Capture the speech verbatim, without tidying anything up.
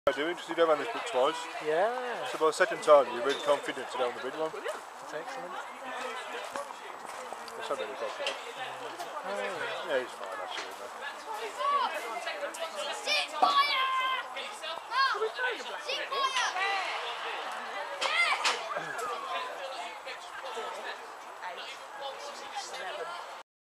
I do because you don't run this book twice. Yeah. So by the second time you're really confident to go on the big one. That's excellent. That's not really confident. Oh. Yeah, he's fine actually.